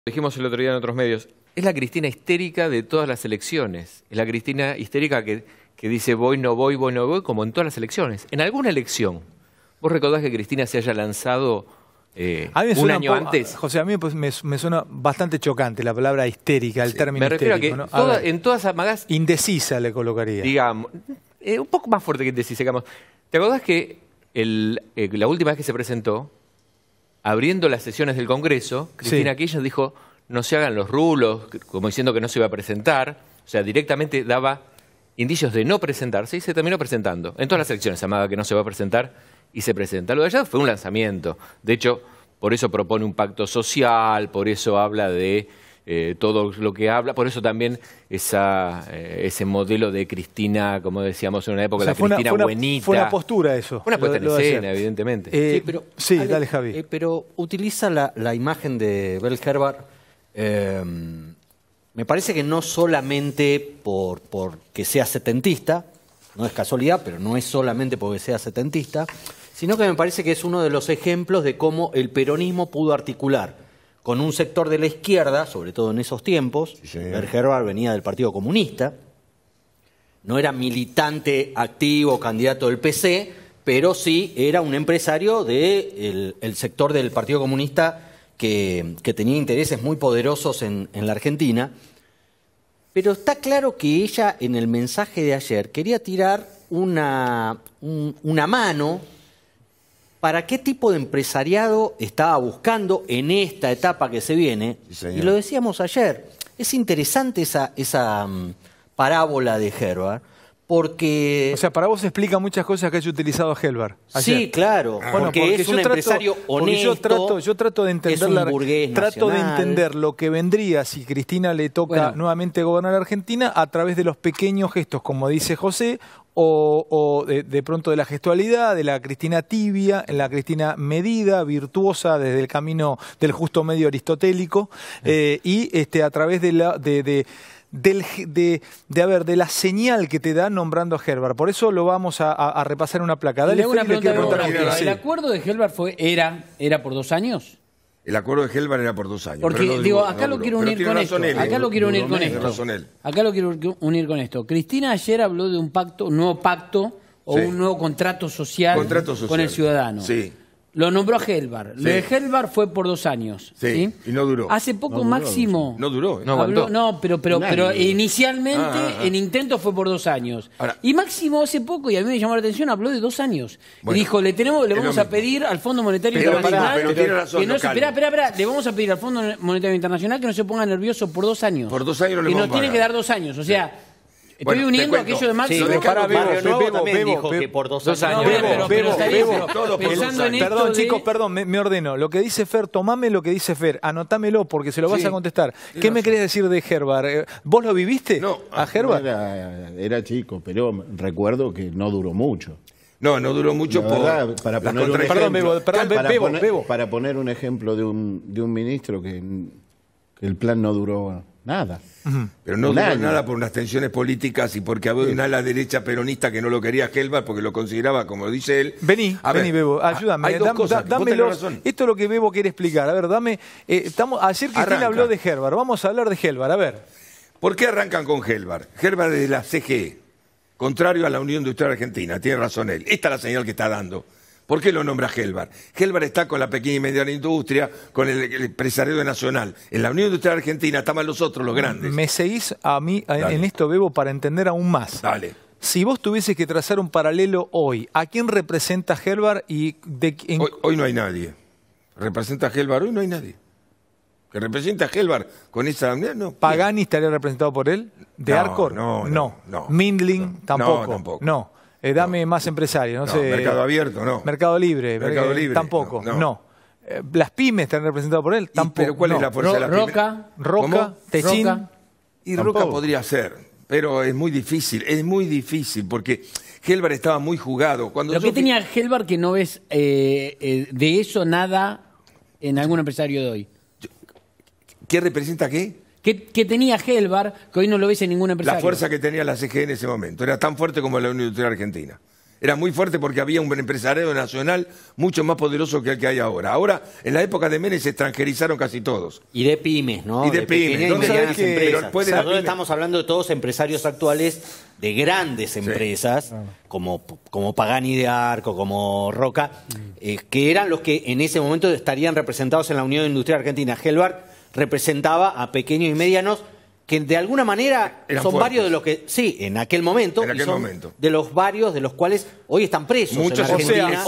Dijimos el otro día en otros medios, es la Cristina histérica de todas las elecciones. Es la Cristina histérica que dice voy, no voy, como en todas las elecciones. En alguna elección, ¿vos recordás que Cristina se haya lanzado un año antes? José, a mí me suena bastante chocante la palabra histérica, el término me refiero histérico, a que en todas amagás... Indecisa le colocaría. Digamos, un poco más fuerte que indecisa, digamos. ¿Te acordás que la última vez que se presentó, abriendo las sesiones del Congreso, Cristina Kirchner dijo, no se hagan los rulos, como diciendo que no se iba a presentar, o sea, directamente daba indicios de no presentarse y se terminó presentando. En todas las elecciones se amaba que no se va a presentar y se presenta. Lo de allá fue un lanzamiento. De hecho, por eso propone un pacto social, por eso habla de todo lo que habla, por eso también ese modelo de Cristina, como decíamos en una época, o sea, la Cristina buenita. Fue una postura eso. Una puesta en escena, evidentemente. Sí, pero, sí, dale, Javi. Pero utiliza la imagen de Bell Herbar, me parece que no solamente porque sea setentista, no es casualidad, pero no es solamente porque sea setentista, sino que me parece que es uno de los ejemplos de cómo el peronismo pudo articular con un sector de la izquierda, sobre todo en esos tiempos. Sí, Bell Herbar venía del Partido Comunista, no era militante activo, candidato del PC, pero sí era un empresario del sector del Partido Comunista que tenía intereses muy poderosos en la Argentina. Pero está claro que ella, en el mensaje de ayer, quería tirar una mano para qué tipo de empresariado estaba buscando en esta etapa que se viene. Sí, y lo decíamos ayer, es interesante esa parábola de Herbar, porque... O sea, para vos explica muchas cosas que haya utilizado Herbar ayer. Sí, claro, porque es un empresario honesto, yo trato de entender, es un burgués trato nacional. de entender lo que vendría si Cristina le toca nuevamente gobernar Argentina a través de los pequeños gestos, como dice José, o de pronto de la gestualidad, de la Cristina tibia, la Cristina medida, virtuosa, desde el camino del justo medio aristotélico, y a través de la señal que te da nombrando a Herbar. Por eso lo vamos a repasar en una placa. Dale, ¿El acuerdo de Herbar era por 2 años? El acuerdo de Herbar era por 2 años. Porque, acá lo quiero unir con esto. Acá lo quiero unir con esto. Cristina ayer habló de un nuevo pacto o un nuevo contrato social con el ciudadano. Sí. Lo nombró a Herbar. Sí. Lo de Herbar fue por 2 años. Sí. Y no duró. Hace poco Máximo. No duró. No aguantó. Pero inicialmente en intento fue por 2 años. Ahora, y Máximo hace poco, y a mí me llamó la atención, habló de 2 años. Bueno, y dijo, le vamos a pedir al Fondo Monetario Internacional. Pero tiene razón. Que no espera, le vamos a pedir al Fondo Monetario Internacional que no se ponga nervioso por 2 años. Por 2 años no le vamos a pagar. Que nos tiene que dar 2 años. O sea. Estoy uniendo aquello de Máximo. Sí, Bebo también dijo que por 2 años. Perdón, chicos, me ordeno. Lo que dice Fer, tomame lo que dice Fer, anotámelo porque se lo vas a contestar. ¿Qué me querés decir de Herbar? ¿Vos lo viviste a Herbar? Era chico, pero recuerdo que no duró mucho. No duró mucho para poner un ejemplo. Para poner un ejemplo de un ministro que el plan no duró nada. Pero no duró nada por unas tensiones políticas y porque había una ala derecha peronista que no lo quería Herbar porque lo consideraba, como dice él. Vení, Bebo, ayúdame. Hay dos cosas. Esto es lo que Bebo quiere explicar. A ver, ayer Cristina habló de Herbar. Vamos a hablar de Herbar, a ver. ¿Por qué arrancan con Herbar? Herbar es de la CGE, contrario a la Unión Industrial Argentina. Tiene razón él. Esta es la señal que está dando. ¿Por qué lo nombra Herbar? Herbar está con la pequeña y mediana industria, con el empresariado nacional. En la Unión Industrial Argentina estaban los otros, los grandes. Me seguís a mí en esto, Bebo, para entender aún más. Dale. Si vos tuvieses que trazar un paralelo hoy, ¿a quién representa Herbar y hoy no hay nadie. ¿Representa a Herbar? Hoy no hay nadie. ¿Que representa a Herbar con esa... No. ¿Pagani estaría representado por él? ¿De Arcor? No. ¿Mindling? Tampoco. No, tampoco. No. Dame más empresario, no sé. Mercado Abierto, no. Mercado Libre, tampoco. No. ¿Las pymes están representadas por él? Tampoco. ¿Pero cuál es la fuerza de la pyme? Roca, Techín. Y Roca podría ser, pero es muy difícil, porque Herbar estaba muy jugado. ¿Qué tenía Herbar que no ves de eso nada en algún empresario de hoy? ¿Qué representa qué? ¿Qué tenía Herbar que hoy no lo ves en ningún empresario? La fuerza que tenía la CGE en ese momento. Era tan fuerte como la Unión Industrial Argentina. Era muy fuerte porque había un empresariado nacional mucho más poderoso que el que hay ahora. Ahora, en la época de Menem, se extranjerizaron casi todos. Y de pymes, ¿no? Y de pymes. Pequeñas y medianas empresas. Nosotros estamos hablando de todos empresarios actuales de grandes empresas, como Pagani de Arco, como Roca, que eran los que en ese momento estarían representados en la Unión Industrial Argentina. Gelbart representaba a pequeños y medianos que de alguna manera eran son fuertes. Varios de los que, sí, en aquel momento, de los varios de los cuales hoy están presos. Muchos en Argentina,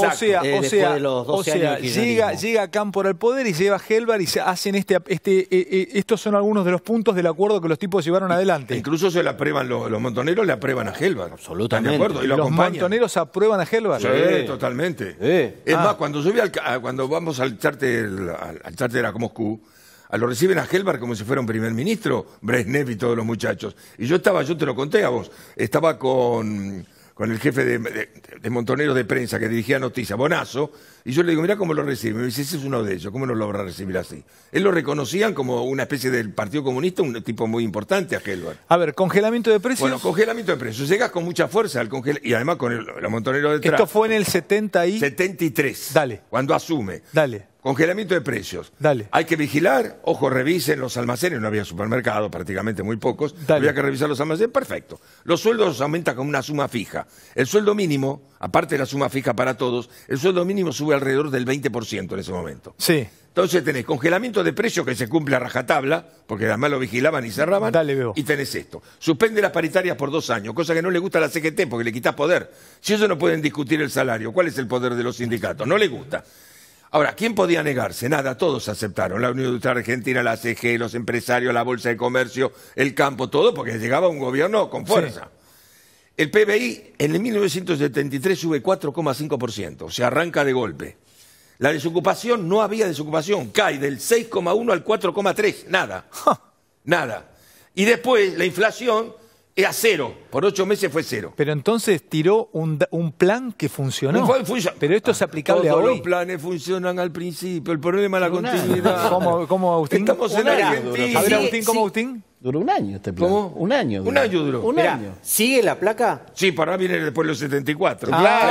llega Cámpora al poder y lleva Gelbart y se hacen estos son algunos de los puntos del acuerdo que los tipos llevaron adelante. Incluso se le aprueban los montoneros, le aprueban a Gelbart. Absolutamente. ¿Están de acuerdo? Y los montoneros aprueban a Gelbart. Sí, totalmente. Es más, cuando vamos al charter a Moscú, lo reciben a Gelbart como si fuera un primer ministro, Brezhnev y todos los muchachos. Y yo te lo conté a vos, estaba con el jefe de montoneros de prensa que dirigía Noticias, Bonazo, y yo le digo, mirá cómo lo recibe. Me dice, ese es uno de ellos, ¿cómo no lo va a recibir así? Él lo reconocían como una especie del Partido Comunista, un tipo muy importante a Gelbart. A ver, congelamiento de precios. Bueno, congelamiento de precios. Llegas con mucha fuerza al y además con los montoneros detrás. Esto fue en el 73. Dale. Cuando asume. Dale. Congelamiento de precios. Dale. Hay que vigilar, ojo, revisen los almacenes, no había supermercados, prácticamente muy pocos. Dale. Había que revisar los almacenes, perfecto. Los sueldos aumentan con una suma fija. El sueldo mínimo, aparte de la suma fija para todos, el sueldo mínimo sube alrededor del 20% en ese momento. Sí. Entonces tenés congelamiento de precios que se cumple a rajatabla, porque además lo vigilaban y cerraban. Dale, Bebo. Y tenés esto. Suspende las paritarias por 2 años, cosa que no le gusta a la CGT porque le quitas poder. Si ellos no pueden discutir el salario, ¿cuál es el poder de los sindicatos? No le gusta. Ahora, ¿quién podía negarse? Nada, todos aceptaron. La Unión Industrial Argentina, la CG, los empresarios, la Bolsa de Comercio, el campo, todo, porque llegaba un gobierno con fuerza. Sí. El PBI en el 1973 sube 4,5%, o sea, arranca de golpe. La desocupación, no había desocupación, cae del 6,1 al 4,3, nada. Nada. Y después la inflación es a 0, por 8 meses fue 0. Pero entonces tiró un plan que funcionó. Pero esto es aplicable a hoy. Todos los planes funcionan al principio, el problema es la continuidad. ¿Cómo, Agustín? Estamos en Argentina. A ver, Agustín, ¿cómo, Agustín? Duró un año este plan. ¿Cómo? Un año. Un año duró. Un año. ¿Sigue la placa? Sí, para ahora viene después de los 74.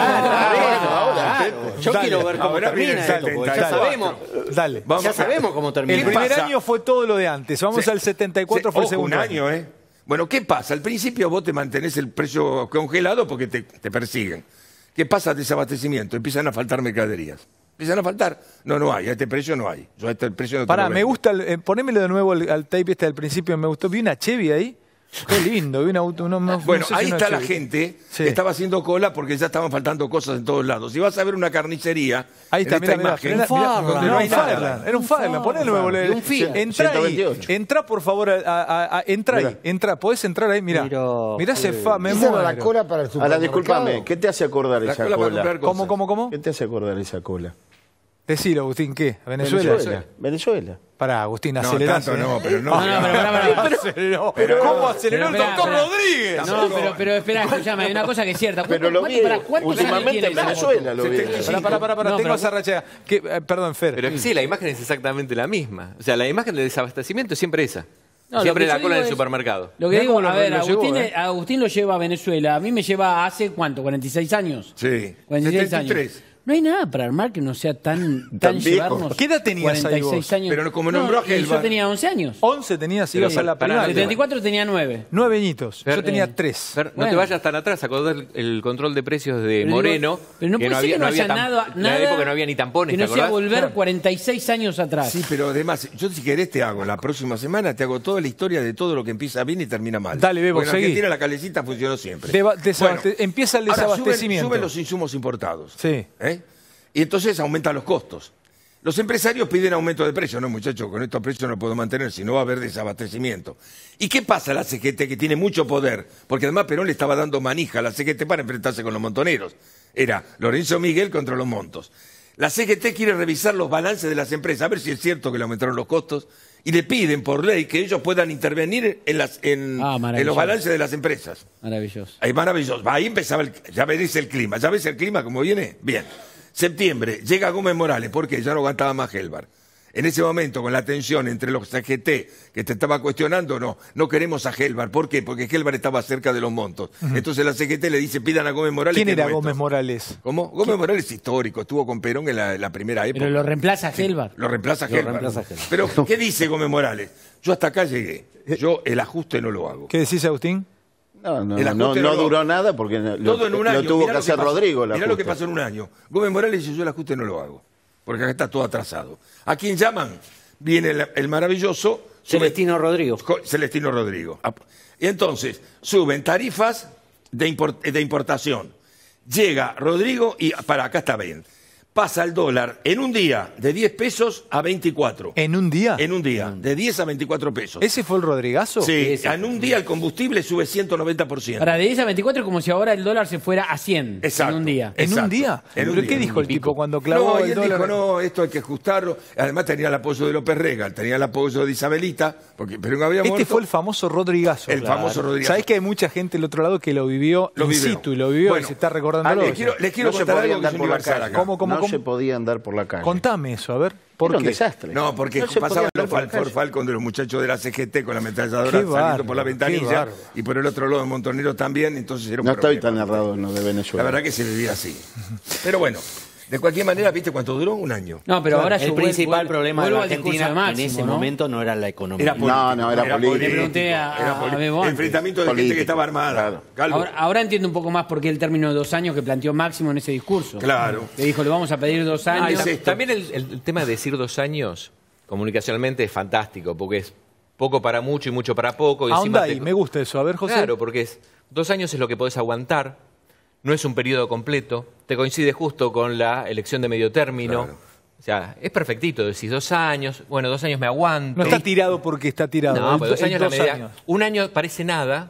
Claro. Yo quiero ver cómo ahora termina esto, porque ya sabemos. Dale. Ya sabemos cómo termina. El primer año fue todo lo de antes. Vamos al 74, fue el segundo año. Bueno, ¿qué pasa? Al principio vos te mantenés el precio congelado porque te persiguen. ¿Qué pasa? Desabastecimiento. Empiezan a faltar mercaderías. ¿Empiezan a faltar? No hay. A este precio no hay. Yo a este precio no te Pará, lo me gusta, ponémelo de nuevo al tape este del principio, me gustó. Vi una Chevy ahí. Qué lindo, vi un auto. Bueno, ahí está la gente que estaba haciendo cola porque ya estaban faltando cosas en todos lados. Si vas a ver una carnicería, ahí está, esta imagen, donde no hay nada. Era un Fairland, ponelo nuevo. Entrá ahí, entrá por favor, entrá ahí, entrá, podés entrar ahí, mirá. Mirá ese me muero. La cola para el supermercado. Ahora, discúlpame, ¿qué te hace acordar esa cola? ¿Cómo? ¿Qué te hace acordar esa cola? Decilo, Agustín, ¿qué? Venezuela. Pará, Agustín, acelerá. Pero ¿cómo aceleró el doctor Rodríguez? No, pero espera, escuchame, hay una cosa que es cierta. Pero lo vi últimamente en Venezuela, lo vi. Pará, tengo esa racha. Perdón, Fer. Pero sí, la imagen es exactamente la misma. O sea, la imagen de desabastecimiento es siempre esa. Siempre la cola en el supermercado. Lo que digo, a ver, Agustín lo lleva a Venezuela. A mí me lleva hace, ¿cuánto? ¿46 años? Sí. 46 años. No hay nada para armar que no sea tan llevarnos. ¿Qué edad tenías 46 años? Pero como nombró a Gelbart. Yo tenía 11 años. 11 tenías, ibas a la primaria. En el 74 tenía 9. 9 añitos. Yo tenía 3. No te vayas tan atrás, acordás el control de precios de Moreno. Pero no puede ser que no haya nada. En la época no había ni tampones, que no sea volver 46 años atrás. Sí, pero además, yo si querés te hago, la próxima semana te hago toda la historia de todo lo que empieza bien y termina mal. Dale, Bebo, porque en Argentina la calecita funcionó siempre. Empieza el desabastecimiento. Suben los insumos importados. Sí. Y entonces aumentan los costos. Los empresarios piden aumento de precio. No, muchachos, con estos precios no puedo mantener, si no va a haber desabastecimiento. ¿Y qué pasa a la CGT, que tiene mucho poder? Porque además Perón le estaba dando manija a la CGT para enfrentarse con los montoneros. Era Lorenzo Miguel contra los montos. La CGT quiere revisar los balances de las empresas, a ver si es cierto que le aumentaron los costos, y le piden por ley que ellos puedan intervenir en los balances de las empresas. Maravilloso. Ahí maravilloso. Ahí empezaba, ya ves el clima. ¿Ya ves el clima cómo viene? Bien. Septiembre, llega Gómez Morales, porque ya no aguantaba más Gelbart. En ese momento, con la tensión entre los CGT que te estaba cuestionando, no queremos a Gelbar. ¿Por qué? Porque Gelbar estaba cerca de los montos. Entonces la CGT le dice, pidan a Gómez Morales. ¿Quién era Gómez Morales? ¿Cómo? Gómez Morales es histórico, estuvo con Perón en la primera época. Pero lo reemplaza a Gelbar. Lo reemplaza a Gelbar. Pero, ¿qué dice Gómez Morales? Yo hasta acá llegué. Yo el ajuste no lo hago. ¿Qué decís, Agustín? No duró nada porque todo en un año. Lo tuvo que hacer Rodrigo. Mirá lo que pasó en un año. Gómez Morales dice, yo el ajuste no lo hago, porque acá está todo atrasado. ¿A quién llaman? Viene el maravilloso Celestino Rodrigo. Celestino Rodrigo. Y entonces suben tarifas de importación. Llega Rodrigo y para acá está bien. Pasa el dólar en un día de 10 pesos a 24. ¿En un día? En un día, de 10 a 24 pesos. ¿Ese fue el Rodrigazo? Sí, en un día el combustible sube 190%. Para de 10 a 24 es como si ahora el dólar se fuera a 100 exacto, en un día. ¿En un día? ¿Pero qué dijo el tipo cuando clavó el dólar? Dijo, no, esto hay que ajustarlo. Además tenía el apoyo de López Rega, tenía el apoyo de Isabelita, porque Perón había muerto. Fue el famoso Rodrigazo. El famoso Rodrigazo. ¿Sabés que hay mucha gente del otro lado que lo vivió in situ y lo vivió y se está recordándolo? Les quiero contar algo que es universal acá. No se podía andar por la calle. Contame eso, a ver. Era un desastre. No, porque pasaban los Falcón de los muchachos de la CGT con la ametralladora saliendo por la ventanilla y por el otro lado de Montoneros también, entonces era un No problema. estoy tan errado en lo de Venezuela. La verdad que se vivía así. Pero bueno, de cualquier manera, ¿viste cuánto duró? Un año. No, pero ahora el principal problema de la Argentina Máximo, en ese momento no era la economía. Era político. No, era político. Le pregunté a Bebo el antes. enfrentamiento de gente que estaba armada. Claro. Ahora entiendo un poco más por qué el término de 2 años que planteó Máximo en ese discurso. Claro. Le dijo, le vamos a pedir 2 años. También el tema de decir 2 años, comunicacionalmente es fantástico, porque es poco para mucho y mucho para poco. Y Ahonda ahí, me gusta eso. A ver, José. Claro, porque 2 años es lo que podés aguantar. No es un periodo completo, te coincide justo con la elección de medio término. Claro. O sea, es perfectito, decís 2 años, bueno, 2 años me aguanto. No está tirado porque está tirado. No, pero 2 años la medida. años. 1 año parece nada,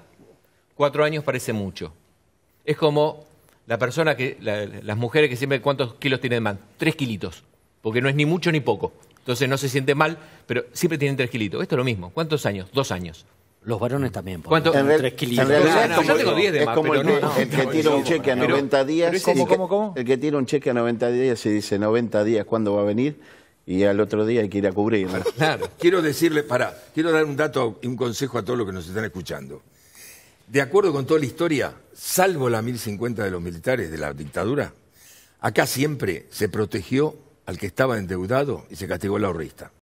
4 años parece mucho. Es como la persona que, las mujeres que siempre, ¿cuántos kilos tienen más? 3 kilitos, porque no es ni mucho ni poco. Entonces no se siente mal, pero siempre tienen 3 kilitos. Esto es lo mismo. ¿Cuántos años? 2 años. Los varones también. ¿Cuánto? 3 kilos. En realidad No, yo tengo 10 de es más, como pero el que tira un cheque a 90 días. ¿Cómo? El que tira un cheque a 90 días y dice 90 días, ¿cuándo va a venir? Y al otro día hay que ir a cubrirlo. Claro. Quiero dar un dato y un consejo a todos los que nos están escuchando. De acuerdo con toda la historia, salvo la 1050 de los militares de la dictadura, acá siempre se protegió al que estaba endeudado y se castigó al ahorrista.